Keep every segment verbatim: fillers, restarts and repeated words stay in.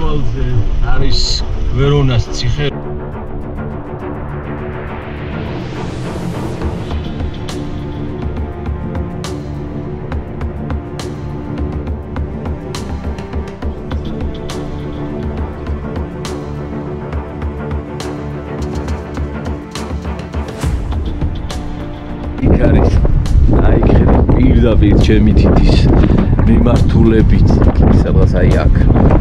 კვალზე არის ვერონას ციხე. არის აი ხედავ პირდაპირ ჩემი თითის მიმართულებით სადღაც აი აქ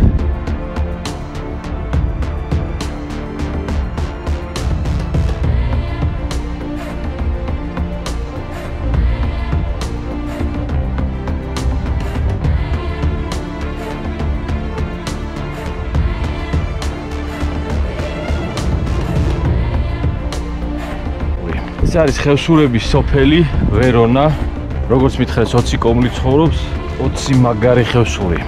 ეს არის ხევსურების სოფელი ვერონა, როგორც მითხრეს ოცი კომლი ცხოვრობს, ოცი მაგარი ხევსური.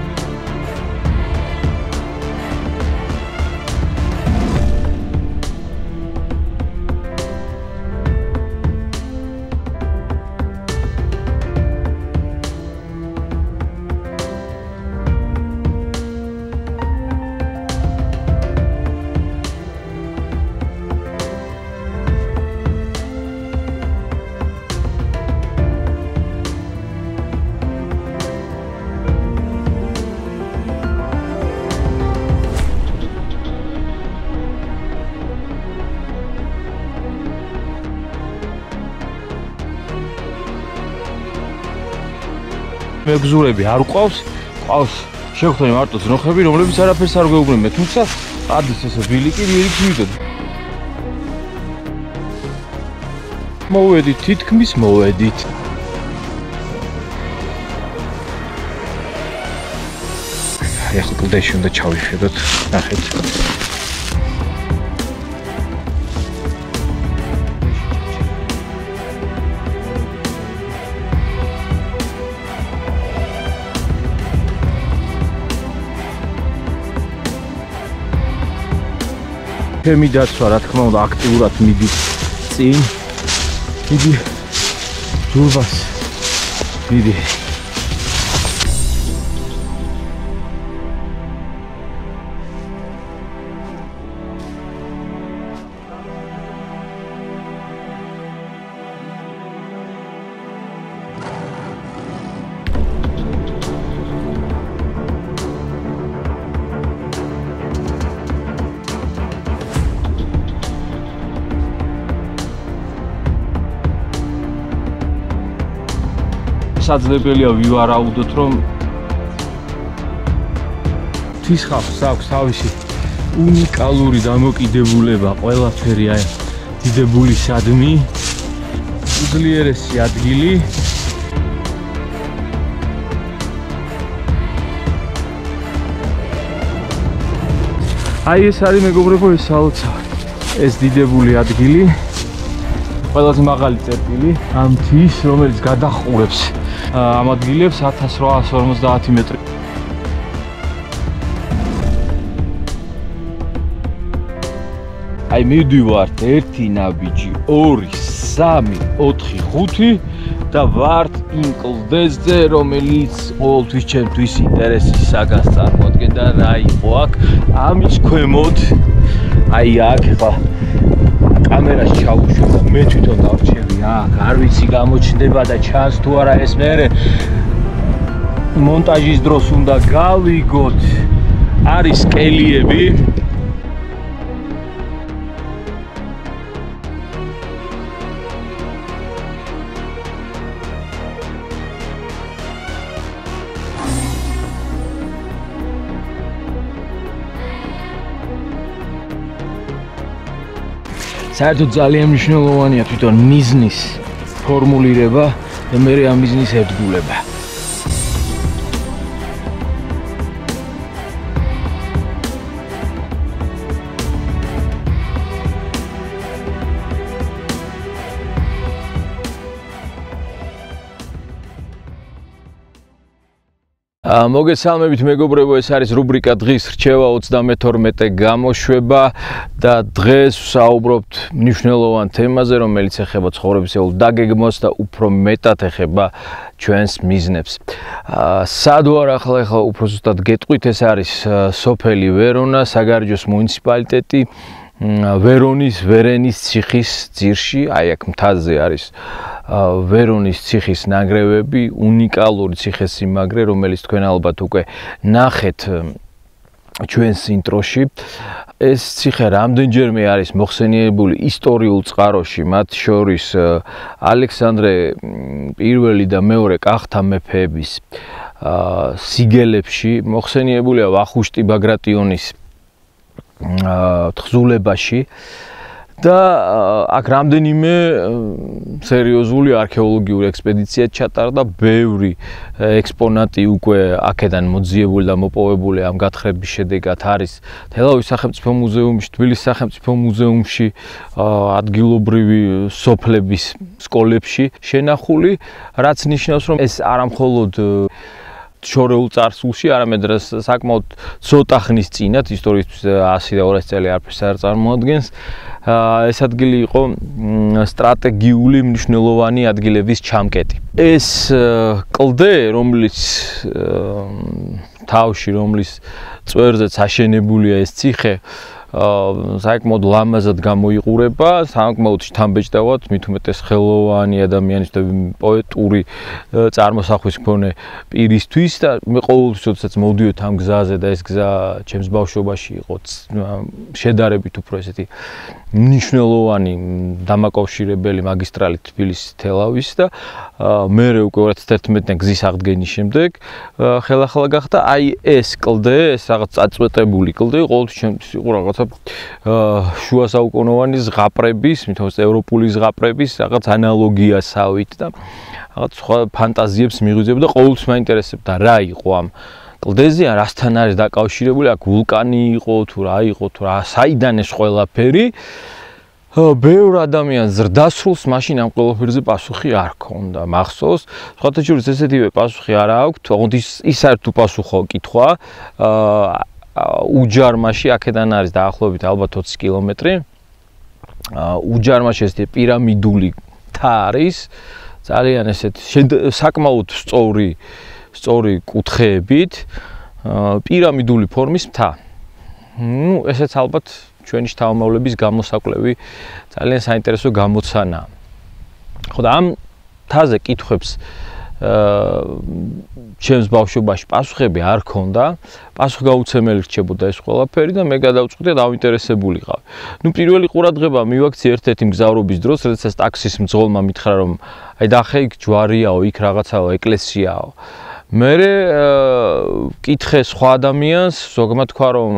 მეგზურები არ ყავს, ყავს შევხვდები მარტო ძნოხები, რომლებიც არაფერს არ გვეუბნებიან, თუმცა ადის ესე ბილიკი, ბილიკი მივიდოდი. მოვედით, თითქმის მოვედით. ახლა კლდეში უნდა ჩავიხედოთ, ნახეთ. ჩემი დაცვა, რა თქმა უნდა, აქტიურად მიდის წინ. მიდი ძურბას. მიდი. შესაძლებელია ვივარაუდოთ, რომ თისხავს აქვს თავისი უნიკალური დამოკიდებულება, ყველაფერი აი დიდებულისადმი, უძლიერესი ადგილი. აი ეს არის მეგობრებო, ეს საოცარი, ეს დიდებული ადგილი, ყველაზე მაღალი წერტილი ამ მთის, რომელიც გადაჰყურებს ამ ადგილებს ათას რვაას ორმოცდაათი მეტრი. აი მივდივართ ერთი ნაბიჯი, ორი, სამი, ოთხი, ხუთი და ვართ იმ კლდეზე, რომელიც ყოველთვის ჩემთვის ინტერესის საგანს წარმოადგენდა და რა იყო აქ ამის ქვემოთ. აი აქ ხა კამერას ჩავუშვებ და მე თვითონ დავრჩები აქ, არ ვიცი გამოჩნდება და ჩანს თუ არა ეს მერე მონტაჟის დროს უნდა გავიგოთ. არის კელიები. საერთოდ ძალიან მნიშვნელოვანია თვითონ მიზნის ფორმულირება და მე ამ მიზნის ერთგულება. მოგესალმებით მეგობრებო, ეს არის რუბრიკა დღის რჩევა ოცდამეთორმეტე გამოშვება და დღეს ვსაუბრობთ მნიშვნელოვან თემაზე, რომელიც ეხება ცხოვრებისეულ დაგეგმვას და უფრო მეტად ეხება ჩვენს მიზნებს. სად ვარ ახლა ახლა უფრო ზუსტად გეტყვით, ეს არის სოფელი ვერონა, საგარეჯოს მუნიციპალიტეტი, ვერონის ვერენის ციხის ძირში, აი აქ მთაზე არის ვერონის ციხის ნანგრევები, უნიკალური ციხესიმაგრე, რომელიც თქვენ ალბათ უკვე ნახეთ ჩვენს ინტროში. ეს ციხე რამდენჯერმე არის მოხსენიებული ისტორიულ წყაროში, მათ შორის ალექსანდრე პირველი და მეორე კახთა მეფეების სიგელებში, მოხსენიებულია ვახუშტი ბაგრატიონის თხზულებაში და აქ რამდენიმე სერიოზული არქეოლოგიური ექსპედიცია ჩატარდა, ბევრი ექსპონატი უკვე აქედან მოძიებული და მოპოვებული ამ გათხრების შედეგად არის თელავის სახელმწიფო მუზეუმში, თბილისის სახელმწიფო მუზეუმში, ადგილობრივი სოფლების სკოლებში შენახული, რაც ნიშნავს, რომ ეს არამხოლოდ შორეულ წარსულში, არამედ საკმაოდ ცოტა ხნის წინათ, ისტორიისთვის ასი და ორასი წელი არაფერს არ წარმოადგენს. ეს ადგილი იყო სტრატეგიული მნიშვნელოვანი ადგილების ჩამკეტი. ეს კლდე, რომელიც თავში, რომლის წვერზეც აშენებულია ეს ციხე, საკმაოდ ლამაზად გამოიყურება, საკმაოდ შთამბეჭდავად, მით უმეტეს ხელოვანი ადამიანის და პოეტური წარმოსახვის მქონე პირისთვის და მე ყოველთვის როდესაც მოვდივით ამ გზაზე და ეს გზა ჩემს ბავშვობაში იყო შედარებით უფრო ესეთი მნიშვნელოვანი დამაკავშირებელი მაგისტრალი თბილისის თელავის და მერე უკვე ორი ათას ერთმეტი გზის აღდგენის შემდეგ ხელახლა გახდა აი ეს კლდე, ეს რაღაც წაწვეტებული კლდე, ყოველთვის ჩემთვის იყო რაღაც შუა საუკუნოვანი ზღაპრების, მithomest ევროპული ზღაპრების რაღაც ანალოგიასავით და რაღაც სხვა ფანტაზიებს მიღვიძებდა და ყოველთვის მაინტერესებდა რა იყო ამ კლდეზე, რასთან არის დაკავშირებული, აქ ვულკანი იყო თუ რა იყო თუ რა, საიდან ეს ყველაფერი. ბევრ ადამიანს ზრდასრულს მაშინ ამ ყველაფერზე პასუხი არ ქონდა მახსოვს. სხვათა შორის ესეთივე პასუხი არ აქვთ, ოღონდ ის არ თუ პასუხო კითხვა, უჯარმაში აქედან არის დაახლოებით ალბათ ოცი კილომეტრი. უჯარმაში ესეთი პირამიდული მთა არის, ძალიან ესეთი საკმაოდ სწორი სწორი კუთხეებით, პირამიდული ფორმის მთა. ნუ ესეც ალბათ ჩვენი შთამომავლების გამოსაკვლევი ძალიან საინტერესო გამოცანაა. ხო და ამ მთაზე კითხვებს ჩემს ბავშვობაში პასუხები არ ქონდა, პასუხგაუცემელი რჩებოდა ეს ყველაფერი და მე გადავწყვიტე და დავინტერესებულიყავ. ნუ პირველი ყურადღება მივაქცი ერთ-ერთი მგზავრობის დროს, როდესაც ტაქსის მძღოლმა მითხრა, რომ აი დახე იქ ჯვარიაო, იქ რაღაცაო, ეკლესიაო. მერე კითხე სხვა ადამიანს, ზოგმა თქვა, რომ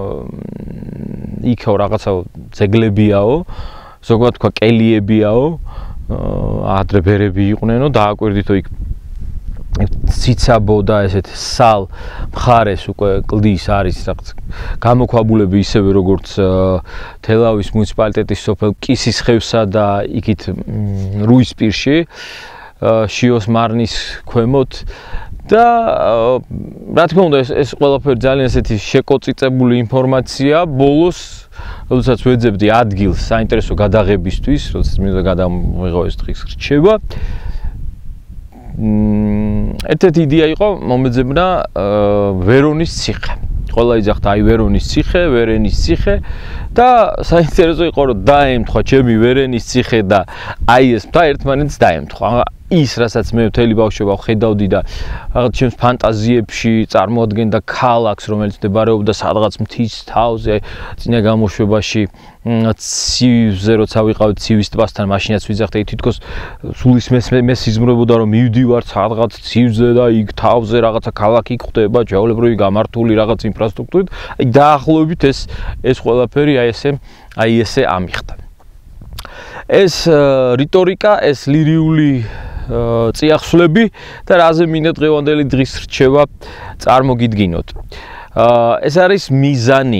იქო რაღაცაო ძეგლებიაო, ზოგმა თქვა კელიებიაო, ადრე ბერები იყვნენო, დააკვირდითო იქ ციცაბო და ესეთ სალ მხარეს უკვე კლდის არის რაღაც გამოქვაბულები ისევე როგორც თელავის მუნიციპალიტეტის სოფელ კისისხევსა და იქით რუისპირში, შიოს მარნის ქვემოთ და რა თქმა უნდა ეს ეს ყველაფერი ძალიან ესეთი შეკოწიწებული ინფორმაცია, ბოლოს როდესაც ვეძებდი ადგილს საინტერესო გადაღებისთვის, როდესაც მინდა გადამიღო ეს დღის რჩევა, ერთ-ერთი იდეა იყო მომეძებნა ვერონის ციხე. ყველა იძახდა აი ვერონის ციხე, ვერენის ციხე და საინტერესო იყო რომ დაემთხვა ჩემი ვერენის ციხე და აი ეს მთა ერთმანეთს დაემთხვა. ის, რასაც მე მთელი ბავშვობა ხედავდი და რაღაც ჩემს ფანტაზიებში წარმოადგენდა ქალაქს, რომელიც მდებარეობდა სადღაც მთის თავზე, წინა გამოშვებაში ცივზე როცა ვიყავით ცივის ტბასთან, მაშინაც ვიძახდი თითქოს სულის მე სიზმრებოდა რომ მივდივარ სადღაც ცივზე და იქ თავზე რაღაცა ქალაქი ხდება, ჯაოლებრივი გამართული რაღაც ინფრასტრუქტურით. აი დაახლოებით ეს ეს ყველაფერი აი ესე აი ესე ამიხდა. ეს რიტორიკა, ეს ლირიული წიაღსვლები და რაზე მინდა დღევანდელი დღის რჩევა წარმოგიდგინოთ. ეს არის მიზანი.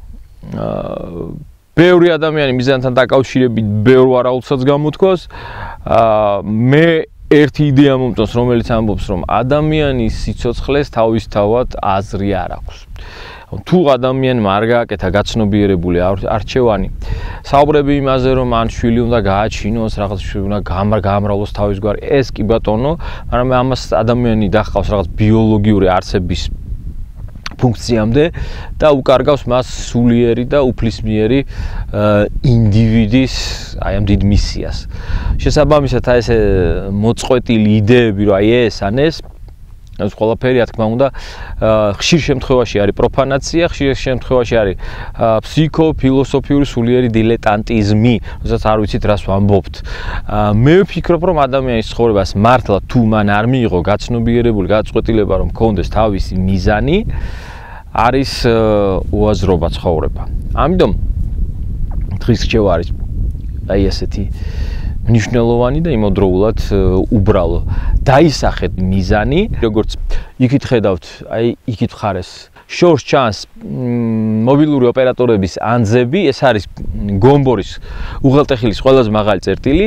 ბევრი ადამიანი მიზანთან დაკავშირებით ბევრ ვარაუდსაც გამოთქვას. მე ერთი იდეა მომწონს, რომელიც ამბობს, რომ ადამიანის სიცოცხლეს თავისთავად აზრი არ აქვს. თუ ადამიანმა არ გააკეთა გაცნობიერებული არჩევანი, საუბრები იმაზე, რომ ან შვილი უნდა გააჩინოს, რაღაც შვილი უნდა გამრავლოს თავის გვარი, ეს კი ბატონო, მაგრამ ამას ადამიანი დახავს რაღაც ბიოლოგიური არსების ფუნქციამდე და უკარგავს მას სულიერი და უფლისმიერი ინდივიდის აი ამ დიდ მისიას. შესაბამისად, აი ეს მოწყვეტილი იდეები, რომ აი ეს ან ეს ეს ყველაფერი, რა თქმა უნდა, ხშირ შემთხვევაში არის პროფანაცია, ხშირ შემთხვევაში არის ფსიქო-ფილოსოფიური სულიერი დილეტანტიზმი, როდესაც არ ვიცით რას ვამბობთ. მე ვფიქრობ, რომ ადამიანის ცხოვრებას მართლა თუ მან არ მიიღო გაცნობიერებული გაწყვეტილება, რომ მქონდეს თავისი მიზანი, არის უაზრობა ცხოვრება. ამიტომ დღის რჩევა არის აი ესეთი მნიშვნელოვანი და იმოდროულად უბრალო. დაისახეთ მიზანი, როგორც იქით ხედავთ, აი იქით ხარეს შორს ჩანს მობილური ოპერატორების ანძები, ეს არის გომბორის უღელტეხილის ყველაზე მაღალი წერტილი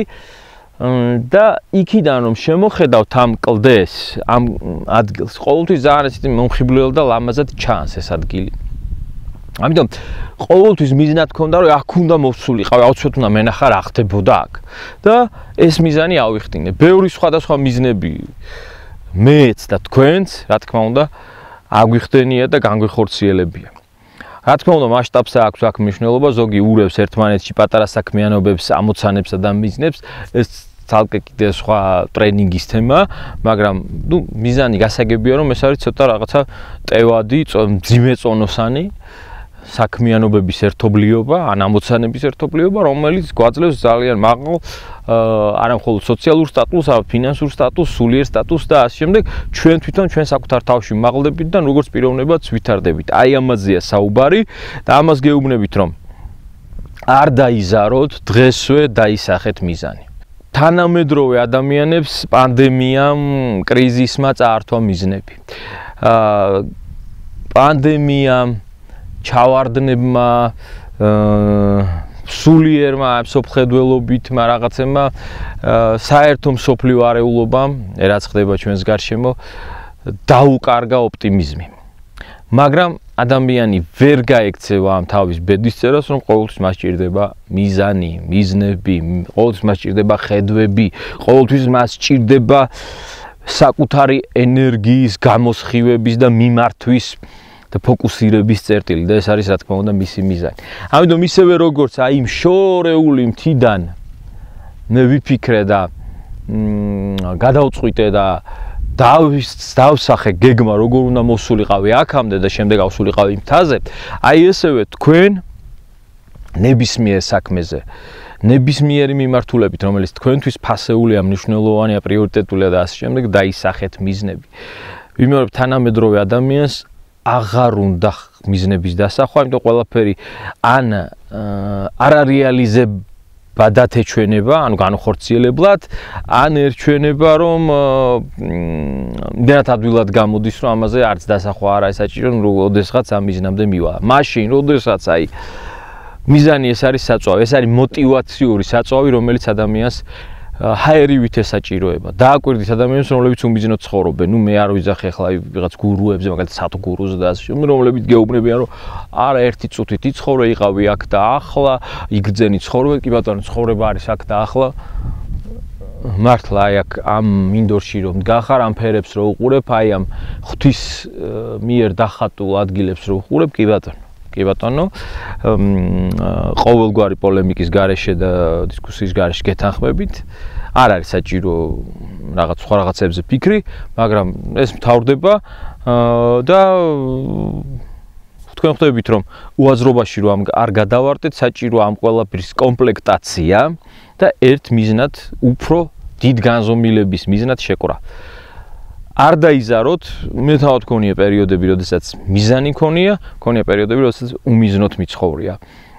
და იქიდან რომ შემოხედავთ ამ კლდეს, ამ ადგილს, ყოველთვის ძალიან ესეთი მომხიბლელი და ლამაზად ჩანს ეს ადგილი. ამიტომ ყოველთვის მიზნად ქონდა, რომ აქ უნდა მოვსულიყავი, აუცილებლად უნდა მენახა რა ხდებოდა აქ. და ეს მიზანი ავიხდინე. ბევრი სხვადასხვა მიზნები მეც და თქვენც, რა თქმა უნდა, აგვიხდენია და განგვიხორციელებია. რა თქმა უნდა, მასშტაბსა აქვს აქ მნიშვნელობა, ზოგი ურევს ერთმანეთში პატარა საქმიანობებს, ამოცანებსა და მიზნებს, ეს ცალკე კიდე სხვა ტრენინგის თემა, მაგრამ ნუ მიზანი გასაგებია, რომ ეს არის ცოტა რაღაცა ტევადი, მძიმე წონოსანი საქმიანობების ერთობლიობა, ან ამოცანების ერთობლიობა, რომელიც გვაძლევს ძალიან მაღალ არა მხოლოდ სოციალურ სტატუსს, არამედ ფინანსურ სტატუსს, სულიერ სტატუსს და ასე შემდეგ, ჩვენ თვითონ ჩვენ საკუთარ თავში მაღლდებით და როგორც პიროვნებაც ვითარდებით. აი ამაზეა საუბარი და ამას გეუბნებით, რომ არ დაიზაროთ, დღესვე დაისახეთ მიზანი. თანამედროვე ადამიანებს პანდემიამ, კრიზისმა წაართვა მიზნები. პანდემიამ ჩავარდნებმა, სულიერმა სოფხედველობითმა რაღაცებმა, საერთო მსოფლიო არეულობამ, რაც ხდება ჩვენს გარშემო, დაუკარგა ოპტიმიზმი. მაგრამ ადამიანი ვერ გაექცევა ამ თავის ბედისწერას, რომ ყოველთვის მას სჭირდება მიზანი, მიზნები, ყოველთვის მას სჭირდება ხედვები, ყოველთვის მას სჭირდება საკუთარი ენერგიის გამოსხივების და მიმართვის და ფოკუსირების წერტილი და ეს არის რა თქმა უნდა მისი მიზანი. ამიტომ ისევე როგორც აი იმ შორეული მთიდან მე ვიფიქრე და გადავწყვიტე და დავსახე გეგმა, როგორ უნდა მოსულიყავი აქამდე და შემდეგ ავსულიყავი მთაზე, აი ესევე თქვენ ნებისმიერ საქმეზე, ნებისმიერი მიმართულებით, რომელიც თქვენთვის ფასეულია, მნიშვნელოვანია, პრიორიტეტულია და ასე შემდეგ, დაისახეთ მიზნები. ვიმეორებ თანამედროვე ადამიანს აღარ უნდა მიზნების დასახვა, იმიტომ ყველაფერი ან არ არეალიზება დათეჩვენება, ანუ განხორციელებლად, ან ერჩვენება, რომ იმდენად ადვილად გამოდის, რომ ამაზე არც დასახვა არ არის საჭირო, როდესაც ამ მიზნამდე მივა. მაშინ, როდესაც აი მიზანი ეს არის საწვავი, ეს არის მოტივაციური საწვავი, რომელიც ადამიანს ჰაერივით ესაჭიროება. დააკვირდით ადამიანებს, რომლებიც უმიზნოდ ცხოვრობენ. ნუ მე არ ვიძახე ახლა ვიღაც გურუებზე, მაგალითად სათგურუზე და ასე შემდეგ, რომლებიც გეუბნებიან, რომ არა ერთი წუთით იცხოვრე, იყავი აქ და ახლა, იგრძენი ცხოვრება, კი ბატონო, ცხოვრება არის აქ და ახლა. მართლა აი აქ ამ მინდორში რომ დგახარ, ამ ფერებს რო უყურებ, აი ამ ღვთის მიერ დახატულ ადგილებს რო უყურებ, კი ბატონო. კი ბატონო, ყოველგვარი პოლემიკის გარეშე და დისკუსიის გარეშე გეთანხმებით. არ არის საჭირო რაღაც სხვა რაღაცებზე ფიქრი, მაგრამ ეს მთავრდება და თქვენ ხვდებით, რომ უაზრობაში რომ არ გადავარტეთ, საჭირო ამ ყველაფრის კომპლექტაცია და ერთ მიზნად, უფრო დიდ განზომილების მიზნად შეკვრა. არ დაიზაროთ, მე თავად ქონია პერიოდები, როდესაც მიზანი ქონია, ქონია პერიოდები, როდესაც უმიზნოდ მიცხოვრია.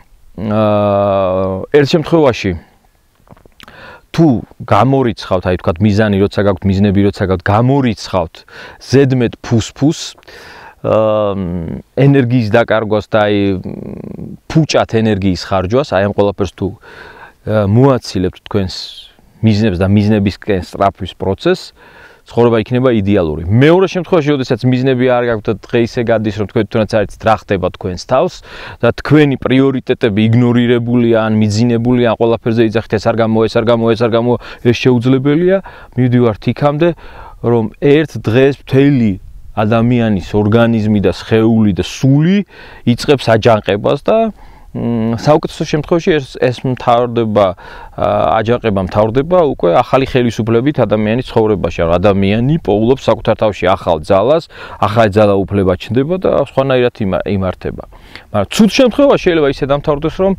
ერთ შემთხვევაში თუ გამორიცხავთ, აი თქვათ მიზანი, როცა გაქვთ მიზნები, როცა გაქვთ, გამორიცხავთ ზედმეტ ფუსფუსს, ენერგიის დაკარგვას და აი ფუჭად ენერგიის ხარჯვას, აი ამ ყველაფერს თუ მოაცილებთ თქვენს მიზნებს და მიზნებისკენ სწრაფვის პროცესს, ცხოვრება იქნება იდეალური. მეორე შემთხვევაში, როდესაც მიზნები არ გაქვთ და დღე ისე გადის, რომ თქვენ თვითონაც არიცით რა ხდება თქვენს თავს და თქვენი პრიორიტეტები იგნორირებულია ან მიძინებულია, ან ყველაფერზე იძახით, ეს არ გამო, ეს არ გამო, ეს არ გამო, ეს შეუძლებელია, მივდივართ იქამდე, რომ ერთ დღეს მთელი ადამიანის ორგანიზმი და სხეული და სული იწყებს აჯანყებას და საუკეთესო შემთხვევაში ეს ეს მთავრდება აჯანყება მთავრდება უკვე ახალი ხელისუფლებით ადამიანის ცხოვრებაში. ადამიანი პოულობს საკუთარ თავში ახალ ძალას, ახალი ძალა უფლება ჩნდება და სხვანაირად იმართება. მაგრამ ცუდ შემთხვევაში შეიძლება ისე დამთავრდეს, რომ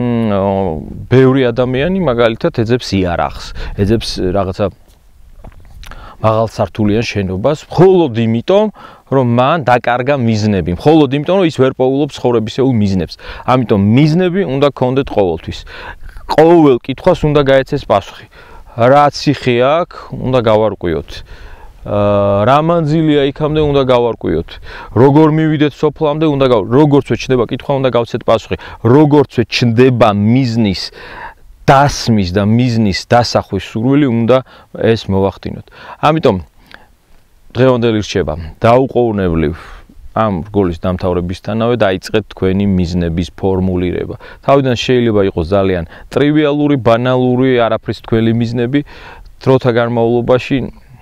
ბევრი ადამიანი მაგალითად ეძებს იარაღს, ეძებს რაღაცა მაღალსართულიან შენობას, მხოლოდ იმიტომ, რომ მან დაკარგა მიზნები, მხოლოდ იმიტომ, რომ ის ვერ პოულობს ცხოვრებისეულ მიზნებს. ამიტომ მიზნები უნდა გქონდეთ ყოველთვის. ყოველ კითხვას უნდა გაეცეს პასუხი. რა ციხე აქვს, უნდა გავარკვიოთ. რა მანძილია იქამდე უნდა გავარკვიოთ. როგორ მივიდეთ სოფლამდე უნდა გავარკვიოთ. როგორც ჩნდება კითხვა, უნდა გავცეთ პასუხი. როგორც ჩნდება მიზნის დასმის და მიზნის დასახვის სურვილი უნდა ეს მოვახდინოთ. ამიტომ დღევანდელი რჩევა დაუყოვნებლივ ამ რგოლის დამთავრებისთანავე დაიწყეთ თქვენი მიზნების ფორმულირება. თავიდან შეიძლება იყოს ძალიან ტრივიალური, ბანალური, არაფრის თქვენი მიზნები, დროთა განმავლობაში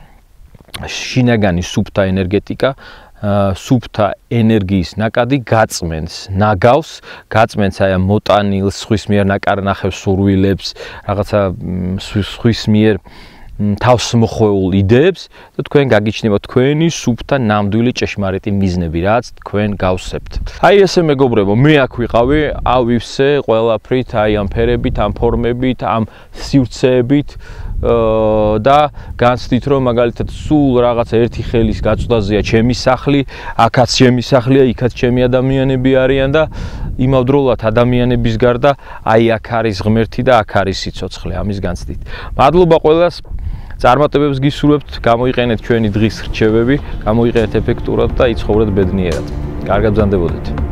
შინაგანი სუფთა ენერგეტიკა სუფთა ენერგიის ნაკადი გაწმენს ნაგავს, გაწმენს აი ამ მოტანილს, სხვის მიერ ნაკარნახევ სურვილებს, რაღაცა სხვის მიერ თავს მოხვეულ იდეებს და თქვენ გაგიჩნდება თქვენი სუფთა ნამდვილი ჭეშმარიტი მიზნები, რაც თქვენ გავსებთ. აი ესე მეგობრებო, მე აქ ვიყავი, ავივსე ყველაფრით, აი ამ ფერებით, ამ ფორმებით, ამ სივრცეებით და განცდით, რომ მაგალითად სულ რაღაც ერთი ხელის გაწვდაზეა ჩემი სახლი, აქაც ჩემი სახლია, იქაც ჩემი ადამიანები არიან და იმავდროულად ადამიანების გარდა აი აქ არის ღმერთი და აქ არის სიცოცხლე, ამის განცდით. მადლობა ყველას. წარმატებებს გისურვებთ, გამოიყენეთ ჩვენი დღის რჩევები, გამოიყენეთ ეფექტურად და იცხოვრეთ ბედნიერად. კარგად ბრძანდებოდეთ.